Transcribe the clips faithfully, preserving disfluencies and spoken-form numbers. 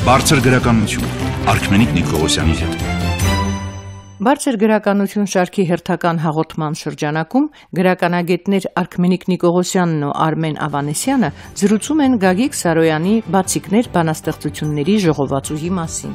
Բարձր գրականություն Արքմենիկ Նիկողոսյանի հետ։ Բարձր գրականություն շարքի հերթական հաղորդման շրջանակում գրականագետներ Արքմենիկ Նիկողոսյանն ու Արմեն Ավանեսյանը զրուցում են Գագիկ Սարոյանի «Բացիկներ» բանաստեղծությունների ժողովածուի մասին։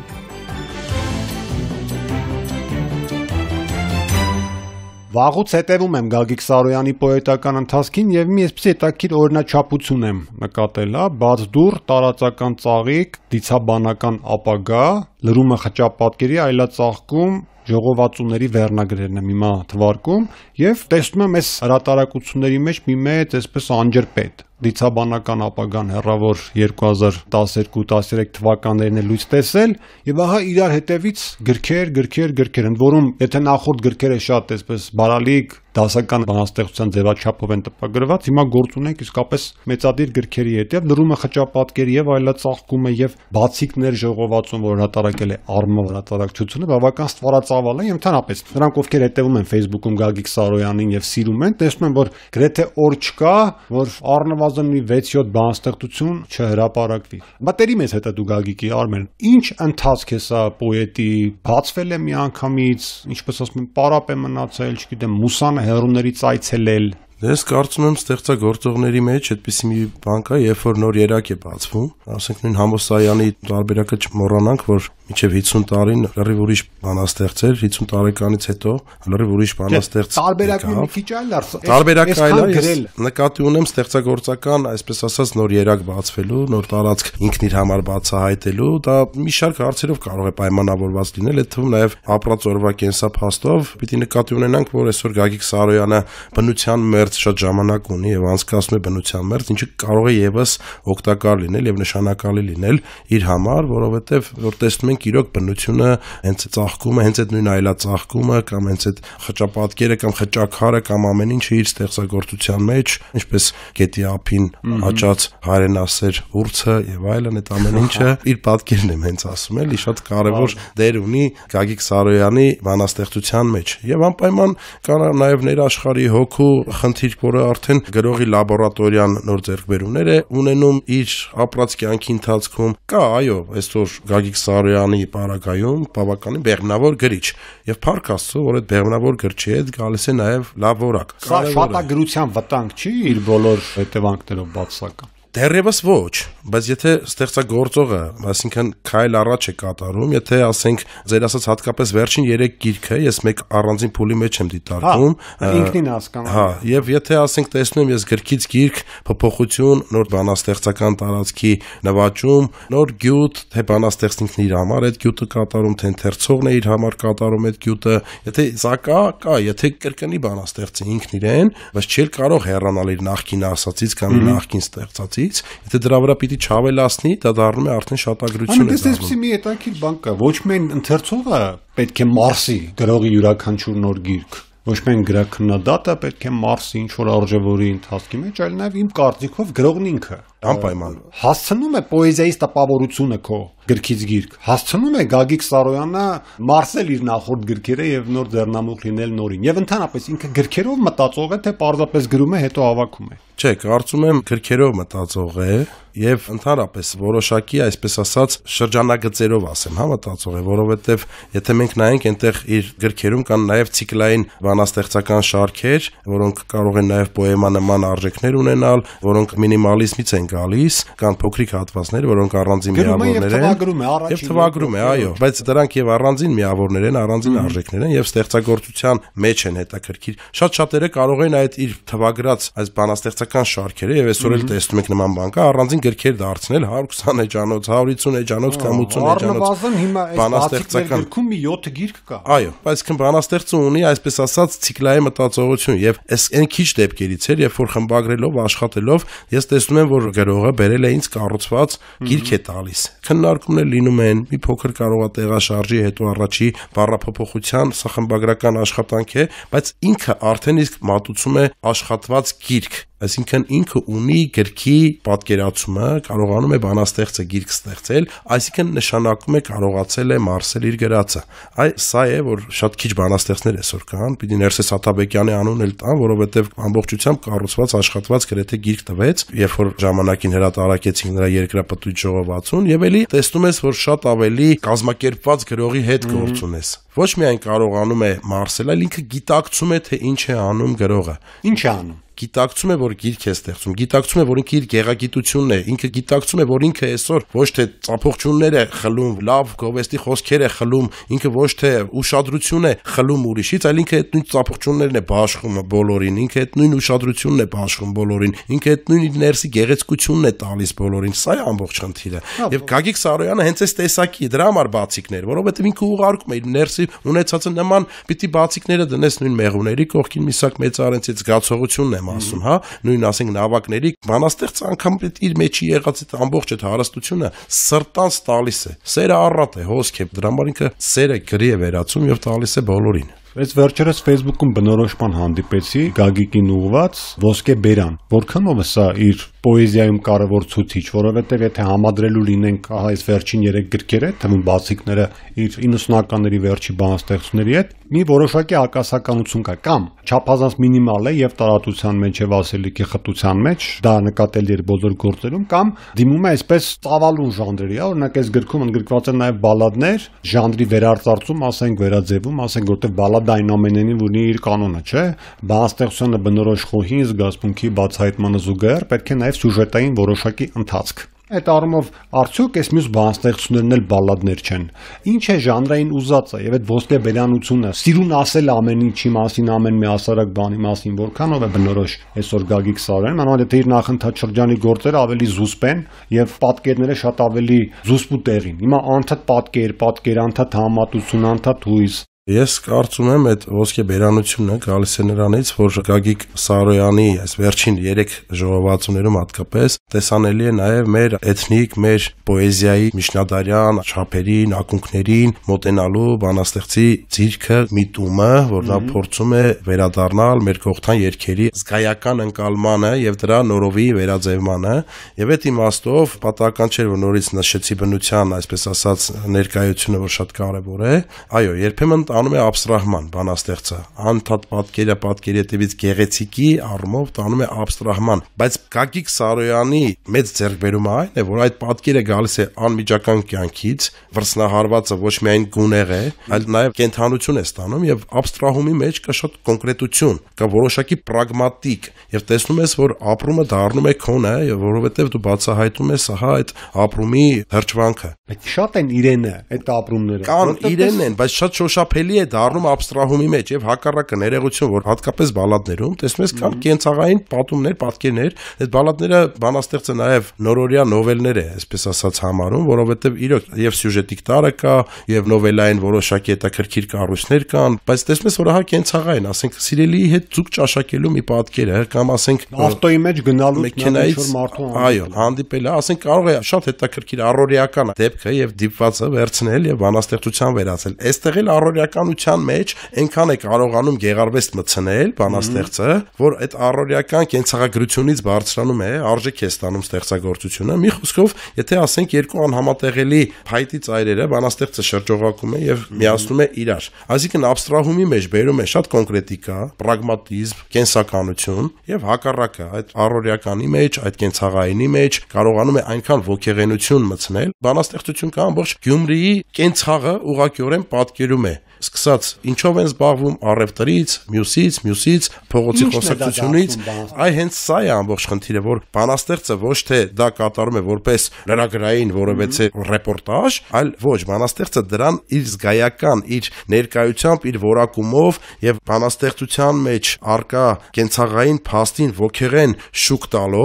Վաղուց հետևում եմ Գագիկ Սարոյանի պոետական ընթացքին եւ մի այսպիսի հետաքրքիր օրինաչափություն եմ նկատել, բաց դուռ, տարածական ծաղիկ, դիցաբանական ապագա, լրումը խճապատկերի, այլածաղկում, ժողովածուների վերնագրերն եմ հիմա թվարկում եւ տեսնում եմ այս հրատարակությունների մեջ մի մեծ այսպես անջրպետ դիցաբանական ապագան հեռավոր երկու հազար տասներկու տասներեք թվականներին է լույս տեսել եւ ահա իրար հետևից գրքեր, գրքեր, գրքեր, ընդ որում եթե նախորդ գրքերը շատ այսպես բարալիկ դասական բանաստեղծության ձևաչափով են տպագրված, հիմա գործ ունենք իսկապես մեծադիր գրքերի հետև լրումը խճապատկերի եւ այլածաղկումը եւ բացիկներ ժողովածուն, որ հրատարակել է Արմը հրատարակչությունը, բավական ստվարածավալ է եւ ընդհանրապես նրանք ովքեր հետևում են Facebook-ում Գագիկ Սարոյանին եւ սիրում են, տեսնում են, որ գրեթե օր չկա, որ առնվազն մի վեց-յոթ բանաստեղծություն չհրապարակվի։ Մտերի մեզ հետը դու Գագիկի Արմեն, ինչ ընթացք է սա պոետի, բացվել է մի անգամից, ինչպես ասում են, պարապ է մնացել, չգիտեմ, մուսան հեռուներից այցելել։ Ես կարծում եմ ստեղծագործողների մեջ այդպիսի մի բան կա, երբ որ նոր երակ է բացվում, ասենք նույն Համոսայանի տարբերակը չմոռանանք, որ մինչև հիսուն տարին լրիվ ուրիշ բանաստեղծեր, հիսուն տարեկանից հետո լրիվ ուրիշ բանաստեղծ։ Տարբերակը մի քիչ այլ է։ Տարբերակը այլ է, ես նկատի ունեմ ստեղծագործական, այսպես ասած, նոր երակ բացվելու, նոր տարածք ինքն իր համար բացահայտելու, դա մի շարք հարցերով կարող է պայմանավորված լինել, այդ թվում նաև ապրած օրվա կենսափաստով պիտի նկատի ունենանք, որ այսօր Գագիկ Սարոյանը բնության մերձ շատ ժամանակ ունի եւ անցկացնում է բնության մերձ, ինչը կարող է եւս օգտակար լինել եւ նշանակալի լինել իր համար, որովհետեւ որ տեսնում ենք իրոք բնությունը հենց ծաղկումը, հենց այդ նույն այլածաղկումը կամ հենց այդ խճապատկերը կամ խճակարը կամ ամեն ինչը իր ստեղծագործության մեջ, ինչպես գետի ափին աճած հայրենասեր ուրցը եւ այլն, այդ ամեն ինչը իր պատկերն եմ հենց ասում էլի, շատ կարեւոր դեր ունի Գագիկ Սարոյանի բանաստեղծության մեջ եւ անպայման կա նաեւ ներաշխարհի հոգու խնդիր, որը արդեն գրողի լաբորատորիան նոր ձեռքբերումներ է ունենում իր ապրած կյանքի ընթացքում։ Կա, այո, այսօր Գագիկ Սարոյանի պարագայում բավականին բեղմնավոր գրիչ եւ փառք Աստծո, որ այդ բեղմնավոր գրչի հետ գալիս է նաեւ լավ որակ։ Սա շատագրության վտանգ չի իր բոլոր հետևանքներով բացական։ Դեռևս ոչ, բայց եթե ստեղծագործողը, այսինքն քայլ առաջ է կատարում, եթե ասենք ձեր ասած հատկապես վերջին երեք գիրքը ես մեկ առանձին փուլի մեջ եմ դիտարկում, ինքնին հասկանում։ Հա, եւ եթե ասենք տեսնում ես գրքից գիրք, փոփոխություն, նոր բանաստեղծական տարածքի նվաճում, նոր գյուտ, թե բանաստեղծն ինքն իր համար այդ գյուտը կատարում, թե ընթերցողն է իր համար կատարում այդ գյուտը, եթե սա կա, կա, եթե կրկնի բանաստեղծը ինքն իրեն, բայց չի կարող հեռանալ իր նախկին ասածից կամ նախկին ստեղծածից, եթե դրա վրա պիտի չավելացնի, դա դառնում է արդեն շատագրություն է դառնում։ Այնպես մի հետաքրքիր բան կա, ոչ միայն ընթերցողը պետք է մարսի գրողի յուրաքանչյուր նոր գիրք, ոչ միայն գրաքննադատը պետք է մարսի ինչ-որ արժևորի ընթացքի մեջ, այլ նաև իմ կարծիքով գրողն ինքը անպայման հասցնում է պոեզիայից տպավորությունը քո գրքից գիրք, հասցնում է Գագիկ Սարոյանը մարսել իր նախորդ գրքերը եւ նոր ձեռնամուխ լինել նորին, եւ ընդհանրապես ինքը գրքերով մտածող է, թե պարզապես գրում է, հետո հավաքում է։ Չէ, կարծում եմ գրքերով մտածող է եւ ընդհանրապես որոշակի, այսպես ասած, շրջանագծերով ասեմ, հա, մտածող է, որովհետեւ եթե մենք նայենք այնտեղ իր գրքերում կան նաեւ ցիկլային բանաստեղծական շարքեր, որոնք կարող են նաեւ պոեմանման արժեքներ ունենալ, որոնք մինիմալիզմից են գալիս, կան փոքրիկ հատվածներ, որոնք առանձին միավորներ են եւ թվագրում է, այո, բայց դրանք եւ առանձին միավորներ են, առանձին արժեքներ են եւ ստեղծագործության մեջ են հետաքրքիր։ Շատ շատերը կարող են այդ իր թվագրած այս բանաստեղծական շարքերը եւ այսօր էլ տեսնում եք նման բան կա, առանձին գրքեր դարձնել հարյուր քսան էջանոց, հարյուր հիսուն էջանոց կամ ութսուն էջանոց։ Առնվազն հիմա այս բանաստեղծական գրքում մի յոթ գիրք կա։ Այո, բայց քան բանաստեղծը ունի այսպես ասած ցիկլային մտածողություն եւ այս այն քիչ դեպքերից էր, երբ որ խմբագրելով, աշխատելով, ես տեսնում եմ, որ գրողը բերել է ինձ կառուցված գիրք է տալիս։ Քննարկումներ լինում են, մի փոքր կարող է տեղաշարժի, հետո առաջի բառափոփոխության, սա խմբագրական աշխատանք է, բայց ինքը արդեն իսկ մատուցում է աշխատված գիրք։ Այսինքն ինքը ունի գրքի պատկերացումը, կարողանում է բանաստեղծը գիրք ստեղծել, այսինքն նշանակում է կարողացել է մարսել իր գրածը։ Այ սա է, որ շատ քիչ բանաստեղծներ այսօր կան, պիտի Ներսես Աթաբեկյանի անունն էլ տան, որովհետև ամբողջությամբ կառուցված աշխատված գրեթե գիրք տվեց, երբ որ ժամանակին հրատարակեցին նրա երկրապտույտ ժողովածուն, եւ էլի տեսնում ես, որ շատ ավելի կազմակերպված գրողի հետ գործ ունես։ Ոչ միայն կարողանում է մարսել, այլ ինքը գիտակցում է, թե ինչ է անում գրողը։ Ինչ է անում։ Գիտակցում է, որ գիրք է ստեղծում, գիտակցում է, որ ինքը իր գեղագիտությունն է, ինքը գիտակցում է, որ ինքը այսօր ոչ թե ծափողջուններ է խլում, լավ գովեստի խոսքեր է խլում, ինքը ոչ թե ուշադրություն է խլում ուրիշից, այլ ինքը այդ նույն ծափողջուններն է բաշխում բոլորին, ինքը այդ նույն ուշադրությունն է բաշխում բոլորին, ինքը այդ նույն իր ներսի գեղեցկությունն է տալիս բոլորին, սա է ամբողջ խնդիրը։ Եվ Գագիկ Սարոյանը հենց այս տեսակի դրա համար բացիկներ, որովհետև ինքը ուղարկում է իր ներսի ունեցածը նման պիտի բացիկները դնես նույն մեղուների կողքին, միսակ մեծարենցից զգացողությունն է ասում, հա, նույն ասենք նավակների բանաստեղծը անգամ իր մեջի եղած այդ ամբողջ այդ հարստությունը սրտանց տալիս է։ Սերը առատ է, հոսք է, դրա համար ինքը սերը գրի է վերածում եւ տալիս է բոլորին։ Այս վերջերս Facebook-ում բնորոշման հանդիպեցի Գագիկին ուղված ոսկե բերան, որքանով է սա իր պոեզիայում կարևոր ցուցիչ, որովհետև եթե համադրելու լինենք ահա այս վերջին երեք գրքերը, թվում բացիկները իր իննսունականների վերջի բանաստեղծությունների հետ, մի որոշակի ակասականություն կա, կամ չափազանց մինիմալ է եւ տարածության մեջ եւ ասելիքի խտության մեջ, դա նկատելի էր բոլոր գործերում, կամ դիմում է այսպես ծավալուն ժանրերի, օրինակ այս գրքում ընդգրկված են նաեւ բալադներ, ժանրի վերարտարծում, ասենք վերաձևում, ասենք որտեղ բալադը այն ամենենին ունի իր կանոնը, չէ՞, բանաստեղծությունը բնորոշ խոհի, զգացմունքի բացահայտմանը զուգահեռ պետք է նաեւ սյուժետային որոշակի ընթացք։ Այդ առումով արդյոք այս մյուս բանաստեղծություններն էլ բալադներ չեն։ Ինչ է ժանրային ուզածը եւ այդ ոսկե բերանությունը, սիրուն ասել ամեն ինչի մասին, ամեն մի ասարակ բանի մասին, որքանով է բնորոշ այսօր Գագիկ Սարոյանը, մանավանդ թե իր նախընթաց շրջանի գործերը ավելի զուսպ են եւ պատկերները շատ ավելի զուսպ ու տեղին։ Հիմա անդադ պատկեր, պատկեր, անդադ համատություն, անդադ հույս։ Ես կարծում եմ այդ ոսկե բերանությունը գալիս է նրանից, որ Գագիկ Սարոյանի այս վերջին երեք ժողովածուներում հատկապես տեսանելի է նաև մեր էթնիկ, մեր պոեզիայի միջնադարյան չափերին, ակունքներին մոտենալու բանաստեղծի ձիրքը, միտումը, որ նա փորձում է վերադառնալ մեր կողքան երգերի զգայական ընկալմանը եւ դրա նորովի վերաձևմանը, եւ այդ իմաստով պատահական չէ, որ նորից նշեցի բնության, այսպես ասած, ներկայությունը, որ շատ կարեւոր է։ Այո, երբեմն տանում է աբստրահման բանաստեղծը, անդադ պատկերը պատկերի հետևից գեղեցիկի առումով տանում է աբստրահման, բայց Գագիկ Սարոյանի մեծ ձեռքբերումը այն է, որ այդ պատկերը գալիս է անմիջական կյանքից, վրձնահարվածը ոչ միայն գունեղ է, այլ նաև կենթանություն է ստանում եւ աբստրահումի մեջ կա շատ կոնկրետություն, կա որոշակի պրագմատիկ եւ տեսնում ես, որ ապրումը դառնում է քոնը, եւ որովհետեւ դու բացահայտում ես ահա այդ ապրումի հրճվանքը։ Բայց շատ են իրենը այդ ապրումները։ Կան իրենն են, բայց շատ շոշափելի է դառնում աբստրահումի մեջ եւ հակառակը ներողություն, որ հատկապես բալադներում տեսնում ես կան կենցաղային պատումներ, պատկերներ, այդ բալադները բանաստեղծը նաեւ նորորյա նովելներ է, այսպես ասած համարում, որովհետեւ իրոք եւ սյուժետիկ տարը կա, եւ նովելային որոշակի հետաքրքիր կառույցներ կան, բայց տեսնում ես, որ ահա կենցաղային, ասենք սիրելիի հետ ձուկ ճաշակելու մի պատկեր է, կամ ասենք ավտոյի մեջ գնալու մեքենայից, այո, հանդիպելը, ասենք կարող է շատ հետաքրքիր առօրեական դեպքը եւ դիպվածը վերցնել եւ բանաստեղծության վերածել։ Այստեղ էլ առօրեականության մեջ այնքան է կարողանում գեղարվեստ մտցնել բանաստեղծը, որ այդ առօրեական կենցաղագրությունից բարձրանում է, արժեք է ստանում ստեղծագործությունը։ Մի խոսքով, եթե ասենք երկու անհամատեղելի փայտի ծայրերը բանաստեղծը շրջողակում է եւ միացնում է իրար, այսինքն աբստրահումի մեջ բերում է շատ կոնկրետիկա, պրագմատիզմ, կենսականություն եւ հակառակը այդ առօրեականի մեջ, այդ կենցաղայինի մեջ կարողանում է այնքան ոգեղենություն մտցնել, բանաստեղծություն կա ամբողջ Գյումրիի կենցաղը ուղղակիորեն պատկերում է, սկսած ինչով են զբաղվում առևտրից, մյուսից, մյուսից, փողոցի խոսակցությունից, այ հենց սա է ամբողջ խնդիրը, որ բանաստեղծը ոչ թե դա կատարում է որպես լրագրային որևէ ռեպորտաժ, այլ ոչ, բանաստեղծը դրան իր զգայական, իր ներկայությամբ, իր որակումով եւ բանաստեղծության մեջ արկա կենցաղային փաստին ոգեղեն շուկ տալով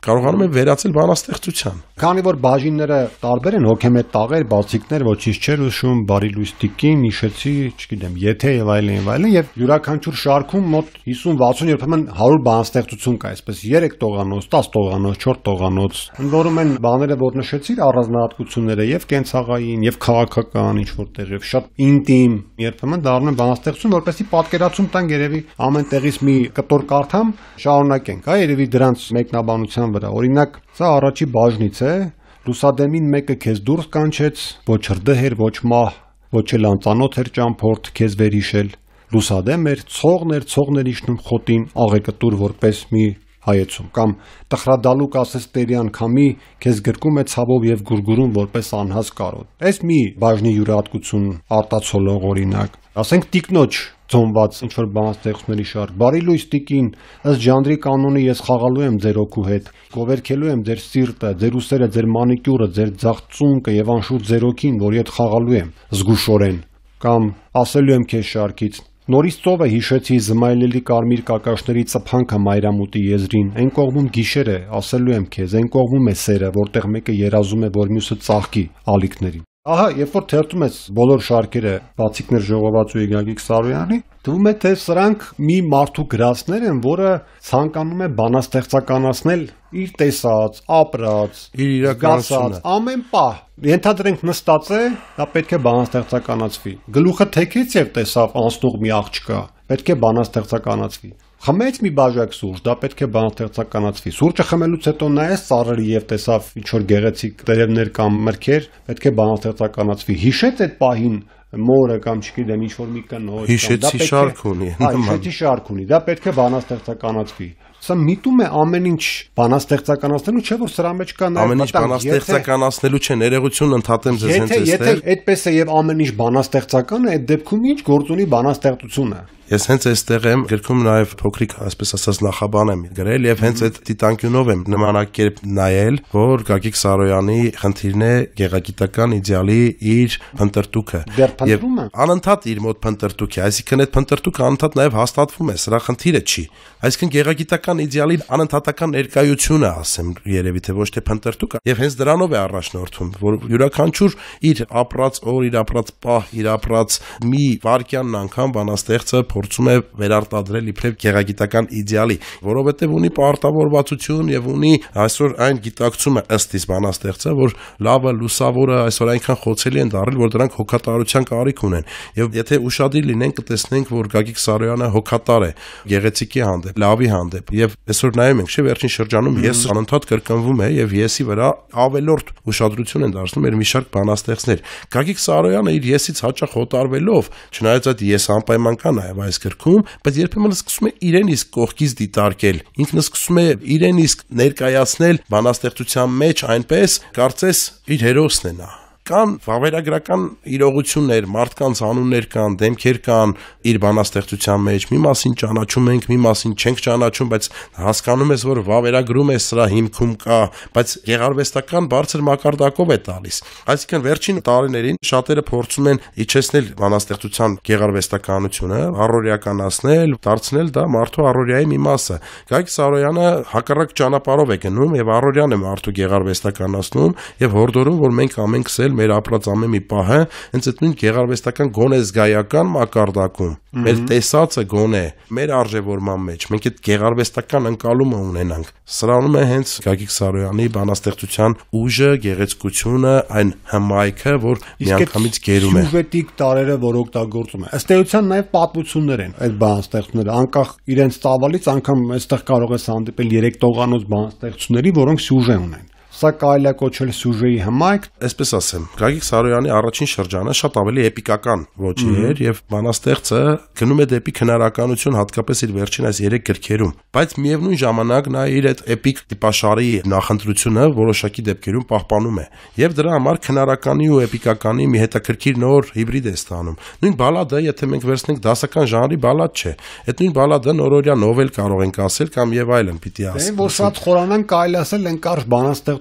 կարողանում են վերածել բանաստեղծության։ Քանի որ բաժինները տարբեր են, հոգեմետ տաղեր, բացիկներ, ոչինչ չէր ուշում, բարի լույս տիկին, հիշեցի, չգիտեմ, եթե եւ այլն եւ այլն, եւ յուրաքանչյուր շարքում մոտ հիսուն վաթսուն երբեմն հարյուր բանաստեղծություն կա, այսպես երեք տողանոց, տասը տողանոց, չորս տողանոց։ Ընդ են բաները, որ նշեցիր, առանձնահատկությունները եւ կենցաղային, եւ քաղաքական ինչ որտեղ եւ շատ ինտիմ, երբեմն դառնում են բանաստեղծություն, որպեսզի պատկերացում տան երևի ամեն տեղից մի կտոր կարդամ, շարունակենք, հա, երևի դրանց մեկնաբանության վրա։ Օրինակ, սա առաջի բաժնից է, լուսադեմին մեկը քեզ դուրս կանչեց, ոչ հրդեհ էր, ոչ մահ, ոչ էլ անծանոթ էր ճամփորդ քեզ վերհիշել, լուսադեմ էր, ցողն էր, ցողներ իջնում խոտին, աղեկտուր որպես մի հայեցում, կամ տխրադալուկ ասես տերյան քամի քեզ գրկում է ցավով եւ գուրգուրում որպես անհաս կարոտ։ Այս մի բաժնի յուրահատկություն արտացոլող օրինակ, ասենք տիկնոջ ծոմված ինչ որ բանաստեղծությունների շարք, բարի լույս տիկին, ըստ ժանրի կանոնի ես խաղալու եմ ձեր օգու հետ, գովերքելու եմ ձեր սիրտը, ձեր ուսերը, ձեր մանիկյուրը, ձեր ձախ ծունկը եւ անշուշտ ձեր օգին, որ իդ խաղալու եմ զգուշորեն, կամ ասելու եմ քեզ շարքից նորից ծով է հիշեցի զմայլելի կարմիր կակաշների ծփանքը մայրամուտի եզրին, այն կողմում գիշեր է, ասելու եմ քեզ, այն կողմում է սերը, որտեղ մեկը երազում է, որ մյուսը ծաղկի ալիքներին։ Ահա, երբ որ թերթում ես բոլոր շարքերը, բացիկներ ժողովածուի Գագիկ Սարոյանի, թվում է թե սրանք մի մարդու գրածներ են, որը ցանկանում է բանաստեղծականացնել իր տեսած, ապրած, իր իրականությունը, ամեն պահ։ Ենթադրենք նստած է, դա պետք է բանաստեղծականացվի։ Գլուխը թեքեց եւ տեսավ անցնող մի աղջկա, պետք է բանաստեղծականացվի։ Խմեց մի բաժակ սուրճ, դա պետք է բանաստեղծականացվի։ Սուրճը խմելուց հետո նայեց ծառերի եւ տեսավ ինչ որ գեղեցիկ տերևներ կամ մրգեր, պետք է բանաստեղծականացվի։ Հիշեց այդ պահին մորը կամ չգիտեմ ինչ որ մի կնոջ, հիշեցի շարք ունի, հիշեցի շարք ունի, դա պետք է բանաստեղծականացվի։ Սա միտում է ամեն ինչ բանաստեղծականացնելու, չէ՞ որ սրա մեջ կա նաև ամեն ինչ բանաստեղծականացնելու չէ, ներողություն ընդհատեմ ձեզ հենց այստեղ։ Եթե եթե այդպես է եւ ամեն ինչ բանաստեղծական է, այդ դեպքում ինչ գործ ունի բանաստեղծությունը։ Ես հենց այստեղ եմ գրքում նաև փոքրիկ, այսպես ասած, նախաբան եմ գրել եւ հենց այդ դիտանկյունով եմ նմանակերպ նայել, որ Գագիկ Սարոյանի խնդիրն է գեղագիտական իդեալի իր փնտրտուքը եւ անընդհատ իր մոտ փնտրտուք է, այսինքն այդ փնտրտուքը անընդհատ նաև հաստատվում է, սրա խնդիրը չի։ Այսինքն գեղագիտական իդեալի անընդհատական ներկայությունը, ասեմ, երևի թե ոչ թե փնտրտուքը, եւ հենց դրանով է առաջնորդվում, որ յուրաքանչյուր իր ապրած օր, իր ապրած պահ, իր ապրած մի վարքյանն անգամ բանաստեղծը փորձում է վերարտադրել իբրև գեղագիտական իդեալի, որովհետև ունի պարտավորվածություն եւ ունի այսօր այն գիտակցումը ըստ իս բանաստեղծը, որ լավը, լուսավորը այսօր այնքան խոցելի են դառել, որ դրանք հոգատարության կարիք ունեն։ Եվ եթե ուշադիր լինենք, կտեսնենք, որ Գագիկ Սարոյանը հոգատար է գեղեցիկի հանդեպ, լավի հանդեպ։ Եվ այսօր նայում ենք, չէ՞, վերջին շրջանում ես անընդհատ կրկնվում է եւ եսի վրա ավելորդ ուշադրություն են դարձնում մեր մի շարք բանաստեղծներ։ Գագիկ Սարոյանը իր եսից հաճախ հոտարվելով, չնայած այդ ես անպայման կա նաեւ այս գրքում, բայց երբեմն սկսում է իրեն իսկ կողքից դիտարկել, ինքն սկսում է իրեն իսկ ներկայացնել բանաստեղծության մեջ այնպես, կարծես իր հերոսն է նա։ Կան վավերագրական իրողություններ, մարդկանց անուններ կան, դեմքեր կան իր բանաստեղծության մեջ, մի մասին ճանաչում ենք, մի մասին չենք ճանաչում, բայց հասկանում ես, որ վավերագրում է սրա հիմքում կա, բայց գեղարվեստական բարձր մակարդակով է տալիս։ Այսինքն վերջին տարիներին շատերը փորձում են իջեցնել բանաստեղծության գեղարվեստականությունը, առօրեականացնել, դարձնել դա մարդու առօրյայի մի մասը։ Գագիկ Սարոյանը հակառակ ճանապարհով է գնում եւ առօրյան է մարդու գեղարվեստականացնում եւ հորդորում, որ մենք ամենք մեր ապրած ամեն մի պահը հենց այդ նույն գեղարվեստական գոնե զգայական մակարդակում մեր տեսածը գոնե մեր արժևորման մեջ մենք այդ գեղարվեստական ընկալումը ունենանք։ Սրանում է հենց Գագիկ Սարոյանի բանաստեղծության ուժը, գեղեցկությունը, այն հմայքը, որ միանգամից գերում է։ Սյուժետիկ տարերը, որ օգտագործում է։ Ըստ էության նաև պատմություններ են այդ բանաստեղծները, անկախ իրենց ծավալից, անգամ այստեղ կարող ես հանդիպել երեք տողանոց բանաստեղծությունների, որոնք սյուժե ունեն։ Սա կարելի է կոչել սյուժեի հմայք, այսպես ասեմ, Գագիկ Սարոյանի առաջին շրջանը շատ ավելի էպիկական ոճի էր եւ բանաստեղծը գնում է դեպի քնարականություն, հատկապես իր վերջին այս երեք գրքերում, բայց միևնույն ժամանակ նա իր այդ էպիկ տիպաշարի նախընտրությունը որոշակի դեպքերում պահպանում է եւ դրա համար քնարականի ու էպիկականի մի հետաքրքիր նոր հիբրիդ է ստանում։ Նույն բալադը, եթե մենք վերցնենք դասական ժանրի բալադ չէ, այդ նույն բալադը նորօրյա նովել կարող ենք ասել կամ եւ այլն պիտի ասել։ Որ շատ խորանան կարելի ասել են կարճ բանաստեղծ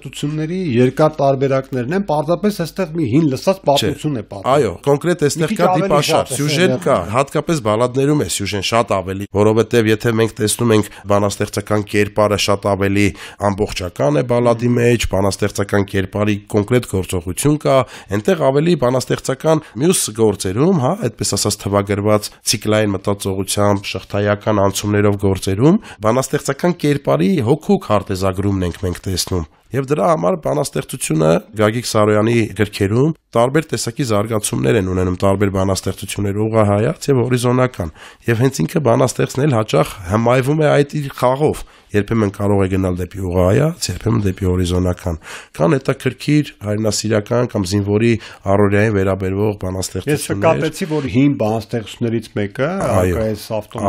բանաստեղծությունների երկար տարբերակներն են, պարզապես այստեղ մի հին լսած պատմություն է պատմում։ Այո, կոնկրետ այստեղ կա դիպաշար, սյուժեն կա, հատկապես բալադներում է սյուժեն շատ ավելի, որովհետև եթե մենք տեսնում ենք բանաստեղծական կերպարը շատ ավելի ամբողջական է բալադի մեջ, բանաստեղծական կերպարի կոնկրետ գործողություն կա, այնտեղ ավելի բանաստեղծական մյուս գործերում, հա, այդպես ասած թվագրված ցիկլային մտածողությամբ, շղթայական անցումներով գործերում բանաստեղծական կերպարի հոգու քարտեզագրումն ենք մենք տեսնում։ Եվ դրա համար բանաստեղծությունը Գագիկ Սարոյանի գրքերում տարբեր տեսակի զարգացումներ են ունենում, տարբեր բանաստեղծություններ ուղղահայաց եւ հորիզոնական։ Եվ հենց ինքը բանաստեղծն էլ հաճախ հմայվում է այդ իր խաղով։ Երբեմն կարող է գնալ դեպի ուղղահայաց, երբեմն դեպի հորիզոնական։ Կան հետաքրքիր հայրենասիրական կամ զինվորի առօրյային վերաբերվող բանաստեղծություններ։ Ես նկատեցի, որ հին բանաստեղծություններից մեկը Արկայես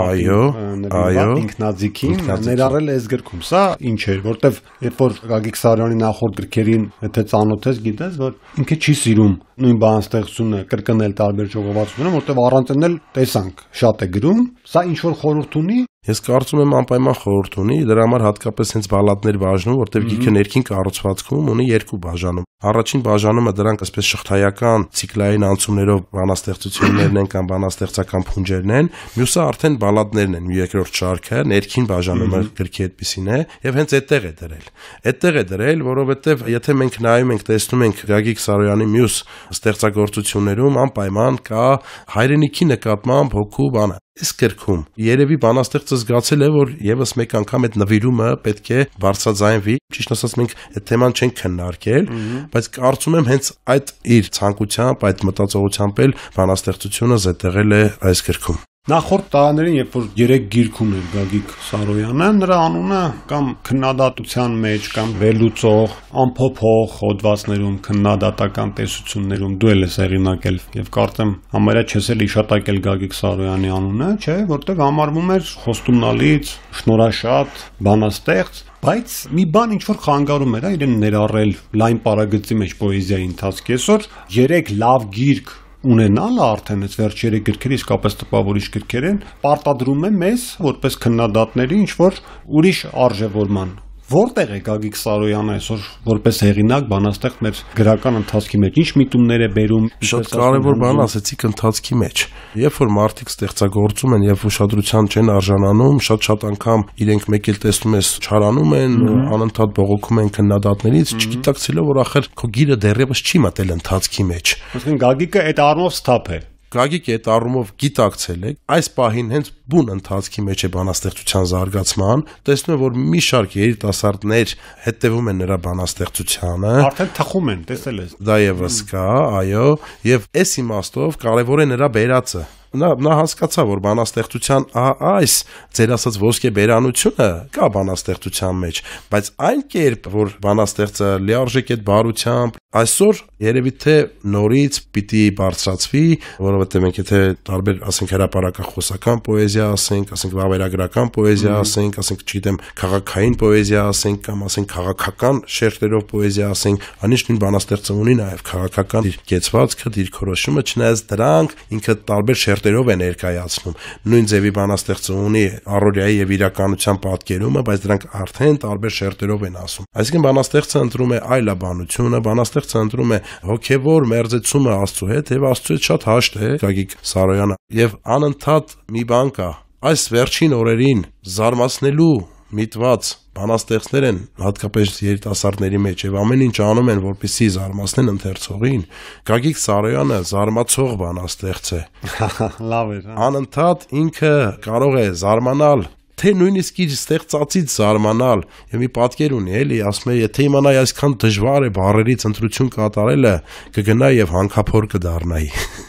Ավտոմատի ինքնաձիգին ներառել է այս գրքում։ Սա ինչ էր, որտեվ երբ որ Գագիկ Սարոյանի նախորդ գրքերին, եթե ծանոթ ես, գիտես, որ ինքը չի սիրում նույն բանաստեղծությունը կրկնել տարբեր ժողովածուներում, որտեվ առանց էլ տեսանք շատ է գրում։ Սա ինչ որ խորհուրդ ունի։ Ես կարծում եմ անպայման խորհուրդ ունի, դրա համար հատկապես հենց բալադներ բաժնում, որտեղ գիրքը ներքին կառուցվածքում ունի երկու բաժանում։ Առաջին բաժանումը դրանք այսպես շղթայական ցիկլային անցումներով բանաստեղծություններն են կամ բանաստեղծական փունջերն են, մյուսը արդեն բալադներն են, երկրորդ շարքը, ներքին բաժանումը գրքի այդպեսին է, եւ հենց այդտեղ է դրել։ Այդտեղ է դրել, որովհետեւ եթե մենք նայում ենք, տեսնում ենք Գագիկ Սարոյանի մյուս ստեղծագործություններում անպայման կա հայրենիքի նկատմամբ հոգու բանը։ Այս գրքում երևի բանաստեղծը զգացել է, որ եւս մեկ անգամ այդ նվիրումը պետք է բարձրաձայնվի։ Ճիշտ ասած մենք այդ թեման չենք քննարկել, բայց կարծում եմ հենց այդ իր ցանկությամբ, այդ մտածողությամբ էլ բանաստեղծությունը զետեղել է այս գրքում։ Նախորդ տարիներին, երբ որ երեք գիրք ուներ Գագիկ Սարոյանը, նրա անունը կամ քննադատության մեջ, կամ վերլուծող, ամփոփող հոդվածներում, քննադատական տեսություններում դու էլ ես հեղինակել եւ կարծեմ համարյա չես էլ իշատակել Գագիկ Սարոյանի անունը, չէ, որտեղ համարվում էր խոստումնալից, շնորհաշատ, բանաստեղծ, բայց մի բան ինչ որ խանգարում էր իրեն ներառել լայն պարագծի մեջ պոեզիայի ընթացքի։ Այսօր երեք լավ գիրք ունենալը արդեն այս վերջ երեք գրքերը իսկապես տպավորիչ գրքեր են, պարտադրում է մեզ որպես քննադատների ինչ որ ուրիշ արժևորման։ Որտեղ է Գագիկ Սարոյանը այսօր որպես հեղինակ բանաստեղծ մեր գրական ընթացքի մեջ, ինչ միտումներ է բերում։ Շատ կարևոր բան ասեցիք ընթացքի մեջ։ Երբ որ մարդիկ ստեղծագործում են եւ ուշադրության չեն արժանանում, շատ-շատ անգամ իրենք մեկ էլ տեսնում ես չարանում են, անընդհատ բողոքում են քննադատներից, չգիտակցելով որ ախր քո գիրը դեռևս չի մտել ընթացքի մեջ։ Այսինքն Գագիկը այդ առումով սթափ է։ Գագիկը այդ առումով գիտակցել է, այս պահին հենց բուն ընթացքի մեջ է բանաստեղծության զարգացման, տեսնում է, որ մի շարք երիտասարդներ հետևում են նրա բանաստեղծությանը, արդեն թխում են, տեսել ես։ Դա եւս կա, այո, եւ այս իմաստով կարեւոր է նրա բերածը։ Նա նա հասկացա, որ բանաստեղծության այս ձեր ասած ոսկե բերանությունը կա բանաստեղծության մեջ, բայց այն կերպ, որ բանաստեղծը լիարժեք այդ բարությամբ այսօր երևի թե նորից պիտի բարձրացվի, որովհետեւ մենք եթե տարբեր ասենք հրապարակախոսական պոեզիա ասենք, ասենք վավերագրական պոեզիա ասենք, ասենք չգիտեմ, քաղաքային պոեզիա ասենք կամ ասենք քաղաքական շերտերով պոեզիա ասենք, անիշտ նույն բանաստեղծը ունի նաեւ քաղաքական իր կեցվածքը, դիրքորոշումը, չնայած դրանք ինքը տարբեր շերտերով է ներկայացնում։ Նույն ձևի բանաստեղծը ունի առօրյայի եւ իրականության պատկերումը, բայց դրանք արդեն տարբեր շերտերով են ասում։ Այսինքն բանաստեղծը ընտրում է այլաբանությունը, բանաստեղծը ընտրում է հոգեվոր մերձեցումը Աստծո հետ եւ Աստծո հետ շատ հաշտ է Գագիկ Սարոյանը եւ անընդհատ մի բան կա այս վերջին օրերին զարմացնելու միտված բանաստեղծներ են հատկապես երիտասարդների մեջ եւ ամեն ինչ անում են որպեսզի զարմացնեն ընթերցողին։ Գագիկ Սարոյանը զարմացող բանաստեղծ է։ Լավ է։ Անընդհատ ինքը կարող է զարմանալ թե նույնիսկ իր ստեղծածից զարմանալ եւ մի պատկեր ունի էլի, ասում է եթե իմանայի այսքան դժվար է բառերից ընտրություն կատարելը, կգնա եւ հանքափոր կդառնայի։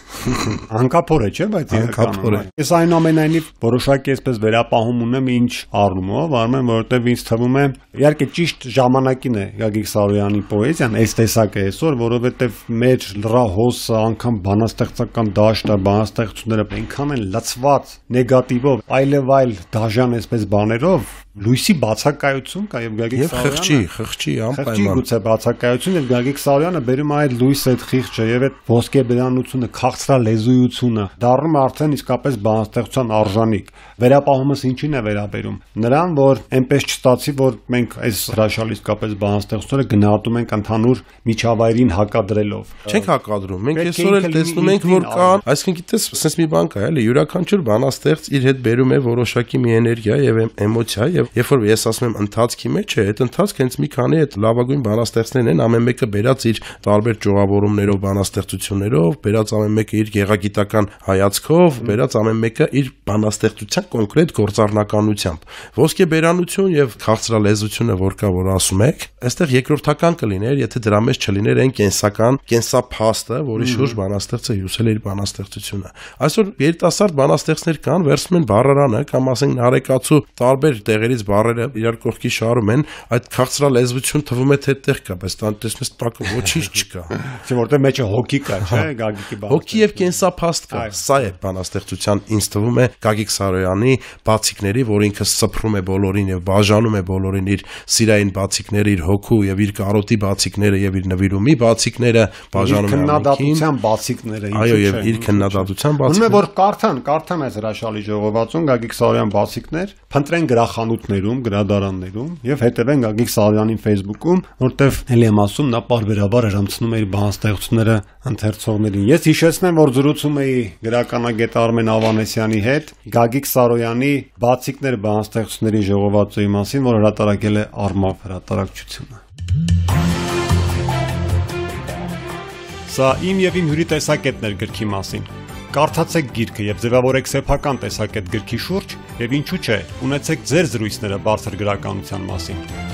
Անկապոր է, չէ՞, բայց անկապոր է։ Ես այնուամենայնիվ որոշակի այսպես վերապահում ունեմ ինչ առումով, արմեն, որովհետև ինձ թվում է, իհարկե ճիշտ ժամանակին է Գագիկ Սարոյանի պոեզիան, այս տեսակը այսօր, որովհետև մեր լրահոսը, անգամ բանաստեղծական դաշտը, բանաստեղծությունները այնքան են լցված նեգատիվով, այլև այլ դաժան այսպես բաներով, լույսի բացակայություն կա եւ Գագիկ Սարոյանը խղճի, խղճի անպայման։ Գուցե բացակայություն եւ Գագիկ Սարոյանը բերում է այդ լույսը, այդ խիղճը եւ այդ ոսկեբերանությունը, քաղցրալեզույությունը դառնում արդեն իսկապես բանաստեղծության արժանիք։ Վերապահումս ինչին է վերաբերում։ Նրան, որ այնպես չստացի, որ մենք այս հրաշալի իսկապես բանաստեղծները գնահատում ենք ընդհանուր միջավայրին հակադրելով։ Չենք հակադրում։ Մենք այսօր էլ տեսնում ենք, որ կան, այսինքն գիտես, sense մի բան կա, էլի, յուրաքանչյուր բանաստեղծ իր հետ բերում է որոշակի մի էներգիա եւ էմոցիա եւ երբ որ ես ասում եմ ընթացքի մեջ է, այդ ընթացքը հենց մի քանի այդ լավագույն բանաստեղծներն են, ամեն մեկը բերած իր տարբեր ճյուղավորումներով, բանաստեղծություններով, բերած ամեն մեկը իր գեղագիտական հայացքով, բերած ամեն մեկը իր բանաստեղծության կոնկրետ գործառնականությամբ։ Ոսկեբերանություն եւ քաղցրալեզությունը, որ կա, որ ասում եք, այստեղ երկրորդական կլիներ, եթե դրա մեջ չլիներ այն կենսական, կենսափաստը, որի շուրջ բանաստեղծը հյուսել է իր բանաստեղծությունը։ Այսօր երիտասարդ բանաստեղծներ կան, վերցնում են բառարանը կամ ասենք նարեկացու տարբեր տեղերից բառերը իրար կողքի շարում են, այդ քաղցրալեզվություն թվում է թե այդտեղ կա, բայց տանտեսնես տակը ոչինչ չկա։ Չէ՞ որտեղ մեջը հոգի կա, չէ՞, Գագիկի բանը։ Հոգի եւ կենսափաստ կա։ Սա է բանաստեղծության ինձ թվում է Գագիկ Սարոյանի բացիկների, որ ինքը սփռում է բոլորին եւ բաժանում է բոլորին իր սիրային բացիկները, իր հոգու եւ իր կարոտի բացիկները եւ իր նվիրումի բացիկները բաժանում է քննադատության բացիկները։ Այո, եւ իր քննադատության բացիկները։ Ուրեմն որ կարդան, կարդան այս հրաշալի ժողովածուն Գագիկ Սարոյան բացիկներ, փնտրեն գրախանութներում, գրադարաններում եւ հետեւեն Գագիկ Սարոյանին Facebook-ում, որտեվ ելի եմ ասում, նա պարբերաբար հրամցնում է իր բանաստեղծությունները ընթերցողներին։ Ես հիշեցնեմ, որ զրուցում էի գրականագետ Արմեն Ավանեսյանի հետ Գագիկ Սարոյանի բացիկներ բանաստեղծությունների ժողովածուի մասին, որ հրատարակել է Արմավ հրատարակչությունը։ Սա իմ եւ իմ հյուրի տեսակետներ գրքի մասին։ Կարդացեք գիրքը եւ ձևավորեք սեփական տեսակետ գրքի շուրջ եւ ինչու՞ չէ, ունեցեք ձեր զրույցները բարձր գրականության մասին։